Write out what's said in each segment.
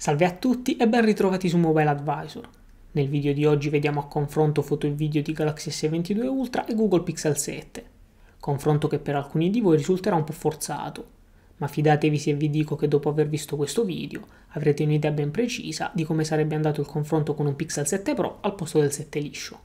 Salve a tutti e ben ritrovati su Mobile Advisor. Nel video di oggi vediamo a confronto foto e video di Galaxy S22 Ultra e Google Pixel 7. Confronto che per alcuni di voi risulterà un po' forzato, ma fidatevi se vi dico che dopo aver visto questo video avrete un'idea ben precisa di come sarebbe andato il confronto con un Pixel 7 Pro al posto del 7 liscio.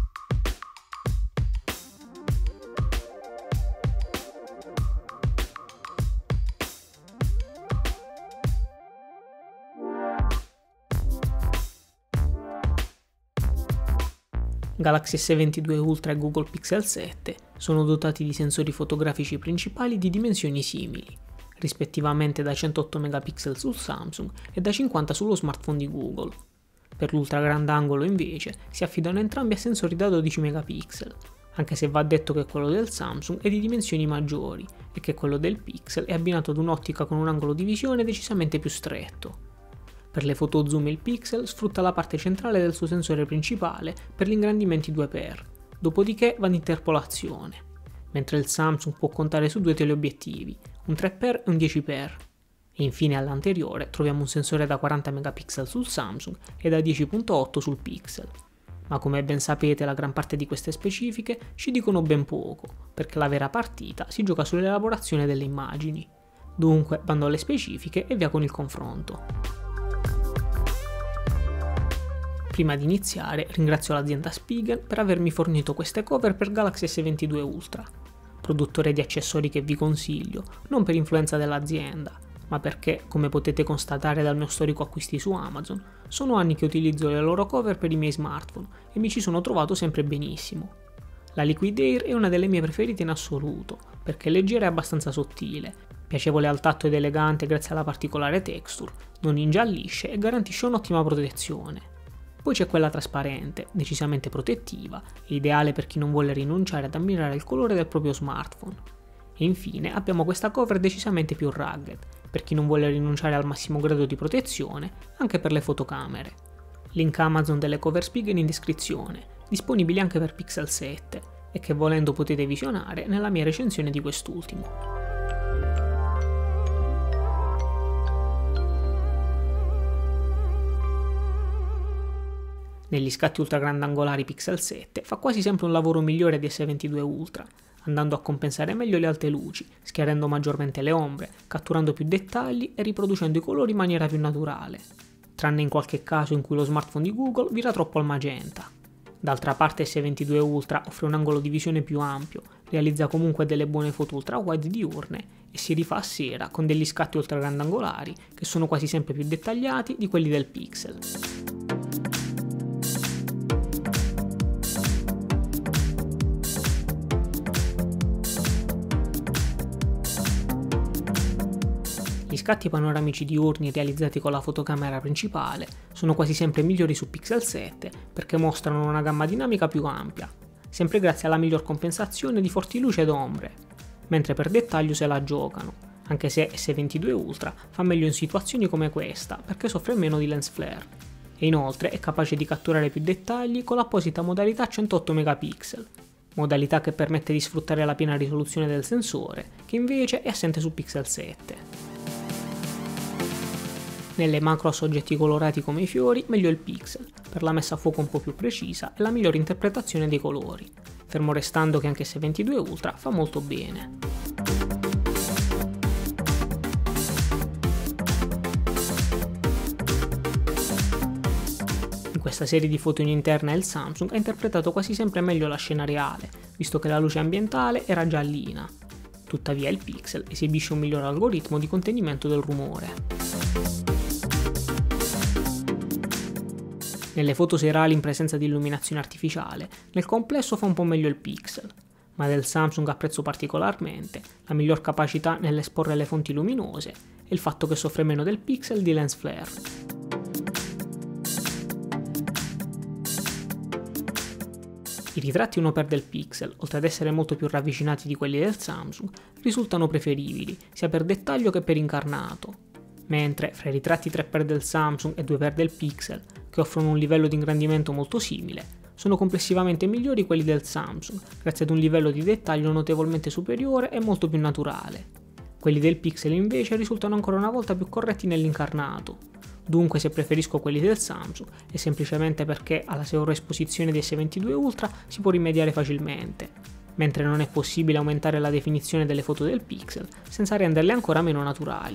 Galaxy S22 Ultra e Google Pixel 7 sono dotati di sensori fotografici principali di dimensioni simili, rispettivamente da 108 megapixel sul Samsung e da 50 sullo smartphone di Google. Per l'ultra grandangolo invece si affidano entrambi a sensori da 12 megapixel, anche se va detto che quello del Samsung è di dimensioni maggiori e che quello del Pixel è abbinato ad un'ottica con un angolo di visione decisamente più stretto. Per le foto zoom il Pixel sfrutta la parte centrale del suo sensore principale per gli ingrandimenti 2x, dopodiché va ad interpolazione, mentre il Samsung può contare su due teleobiettivi, un 3x e un 10x. E infine all'anteriore troviamo un sensore da 40 megapixel sul Samsung e da 10.8 sul Pixel. Ma come ben sapete la gran parte di queste specifiche ci dicono ben poco, perché la vera partita si gioca sull'elaborazione delle immagini. Dunque bando alle specifiche e via con il confronto. Prima di iniziare ringrazio l'azienda Spigen per avermi fornito queste cover per Galaxy S22 Ultra, produttore di accessori che vi consiglio, non per influenza dell'azienda, ma perché, come potete constatare dal mio storico acquisti su Amazon, sono anni che utilizzo le loro cover per i miei smartphone e mi ci sono trovato sempre benissimo. La Liquid Air è una delle mie preferite in assoluto, perché è leggera e abbastanza sottile, piacevole al tatto ed elegante grazie alla particolare texture, non ingiallisce e garantisce un'ottima protezione. Poi c'è quella trasparente, decisamente protettiva e ideale per chi non vuole rinunciare ad ammirare il colore del proprio smartphone. E infine abbiamo questa cover decisamente più rugged, per chi non vuole rinunciare al massimo grado di protezione anche per le fotocamere. Link Amazon delle cover Spigen in descrizione, disponibili anche per Pixel 7 e che volendo potete visionare nella mia recensione di quest'ultimo. Negli scatti ultra grandangolari Pixel 7 fa quasi sempre un lavoro migliore di S22 Ultra, andando a compensare meglio le alte luci, schiarendo maggiormente le ombre, catturando più dettagli e riproducendo i colori in maniera più naturale, tranne in qualche caso in cui lo smartphone di Google vira troppo al magenta. D'altra parte S22 Ultra offre un angolo di visione più ampio, realizza comunque delle buone foto ultra wide diurne e si rifà a sera con degli scatti ultra grandangolari che sono quasi sempre più dettagliati di quelli del Pixel. Gli scatti panoramici diurni realizzati con la fotocamera principale sono quasi sempre migliori su Pixel 7 perché mostrano una gamma dinamica più ampia, sempre grazie alla miglior compensazione di forti luci ed ombre, mentre per dettaglio se la giocano, anche se S22 Ultra fa meglio in situazioni come questa perché soffre meno di lens flare, e inoltre è capace di catturare più dettagli con l'apposita modalità 108 megapixel, modalità che permette di sfruttare la piena risoluzione del sensore, che invece è assente su Pixel 7. Nelle macro a soggetti colorati come i fiori, meglio il Pixel, per la messa a fuoco un po' più precisa e la migliore interpretazione dei colori, fermo restando che anche S22 Ultra fa molto bene. In questa serie di foto in interna il Samsung ha interpretato quasi sempre meglio la scena reale, visto che la luce ambientale era giallina. Tuttavia il Pixel esibisce un miglior algoritmo di contenimento del rumore. Nelle foto serali in presenza di illuminazione artificiale, nel complesso fa un po' meglio il Pixel, ma del Samsung apprezzo particolarmente la miglior capacità nell'esporre le fonti luminose e il fatto che soffre meno del Pixel di lens flare. I ritratti 1x del Pixel, oltre ad essere molto più ravvicinati di quelli del Samsung, risultano preferibili sia per dettaglio che per incarnato, mentre fra i ritratti 3x del Samsung e 2x del Pixel, che offrono un livello di ingrandimento molto simile, sono complessivamente migliori quelli del Samsung, grazie ad un livello di dettaglio notevolmente superiore e molto più naturale. Quelli del Pixel invece risultano ancora una volta più corretti nell'incarnato. Dunque, se preferisco quelli del Samsung è semplicemente perché alla sovraesposizione di S22 Ultra si può rimediare facilmente, mentre non è possibile aumentare la definizione delle foto del Pixel senza renderle ancora meno naturali.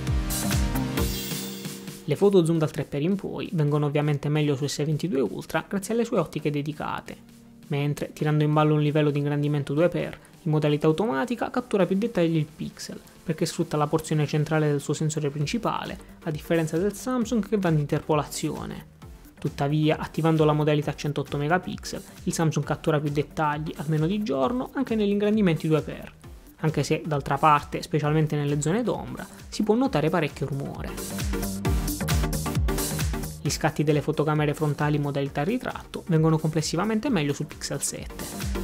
Le foto zoom dal 3x in poi vengono ovviamente meglio su S22 Ultra grazie alle sue ottiche dedicate, mentre tirando in ballo un livello di ingrandimento 2x, in modalità automatica cattura più dettagli il Pixel, perché sfrutta la porzione centrale del suo sensore principale, a differenza del Samsung che va in interpolazione. Tuttavia, attivando la modalità 108 megapixel, il Samsung cattura più dettagli, almeno di giorno, anche negli ingrandimenti 2x, anche se, d'altra parte, specialmente nelle zone d'ombra, si può notare parecchio rumore. Gli scatti delle fotocamere frontali in modalità ritratto vengono complessivamente meglio su Pixel 7.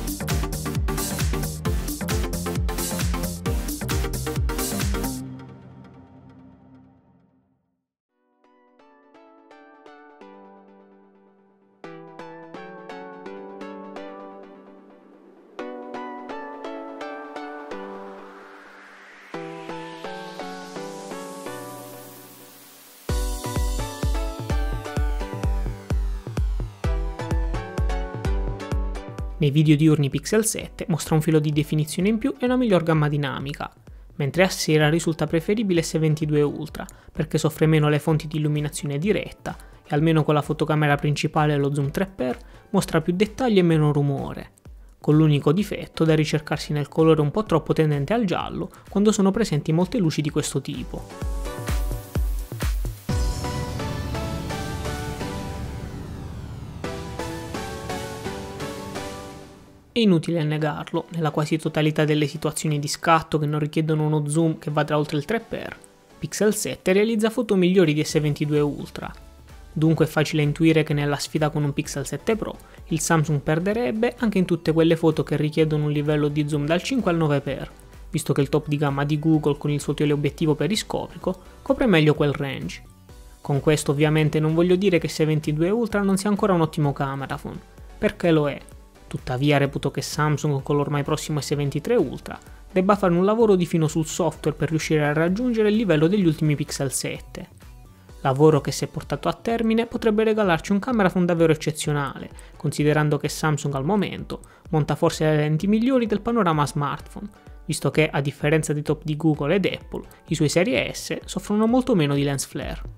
Nei video diurni Pixel 7 mostra un filo di definizione in più e una miglior gamma dinamica, mentre a sera risulta preferibile S22 Ultra perché soffre meno le fonti di illuminazione diretta e almeno con la fotocamera principale e lo zoom 3x mostra più dettagli e meno rumore, con l'unico difetto da ricercarsi nel colore un po' troppo tendente al giallo quando sono presenti molte luci di questo tipo. È inutile negarlo, nella quasi totalità delle situazioni di scatto che non richiedono uno zoom che vada oltre il 3x, Pixel 7 realizza foto migliori di S22 Ultra. Dunque è facile intuire che nella sfida con un Pixel 7 Pro il Samsung perderebbe anche in tutte quelle foto che richiedono un livello di zoom dal 5 al 9x, visto che il top di gamma di Google con il suo teleobiettivo periscopico copre meglio quel range. Con questo ovviamente non voglio dire che S22 Ultra non sia ancora un ottimo camera phone, perché lo è. Tuttavia reputo che Samsung con l'ormai prossimo S23 Ultra debba fare un lavoro di fino sul software per riuscire a raggiungere il livello degli ultimi Pixel 7. Lavoro che se portato a termine potrebbe regalarci un camera phone davvero eccezionale, considerando che Samsung al momento monta forse le lenti migliori del panorama smartphone, visto che a differenza dei top di Google ed Apple, i suoi serie S soffrono molto meno di lens flare.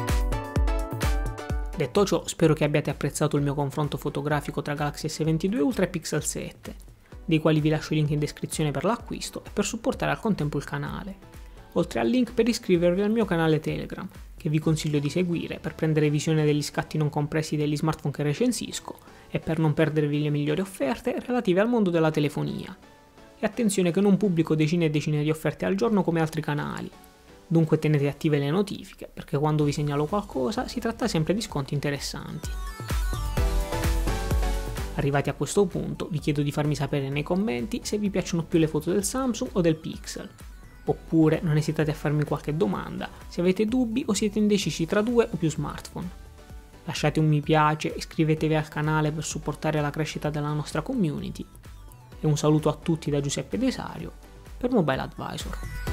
Detto ciò, spero che abbiate apprezzato il mio confronto fotografico tra Galaxy S22 Ultra e Pixel 7, dei quali vi lascio il link in descrizione per l'acquisto e per supportare al contempo il canale, oltre al link per iscrivervi al mio canale Telegram, che vi consiglio di seguire per prendere visione degli scatti non compressi degli smartphone che recensisco e per non perdervi le migliori offerte relative al mondo della telefonia. E attenzione che non pubblico decine e decine di offerte al giorno come altri canali. Dunque tenete attive le notifiche, perché quando vi segnalo qualcosa si tratta sempre di sconti interessanti. Arrivati a questo punto vi chiedo di farmi sapere nei commenti se vi piacciono più le foto del Samsung o del Pixel. Oppure non esitate a farmi qualche domanda se avete dubbi o siete indecisi tra due o più smartphone. Lasciate un mi piace, iscrivetevi al canale per supportare la crescita della nostra community. E un saluto a tutti da Giuseppe Desario per Mobile Advisor.